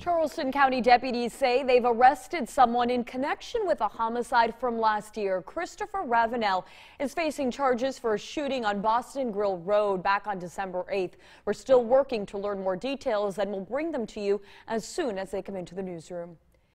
Charleston County deputies say they've arrested someone in connection with a homicide from last year. Christopher Ravenel is facing charges for a shooting on Boston Grill Road back on December 8th. We're still working to learn more details and we'll bring them to you as soon as they come into the newsroom.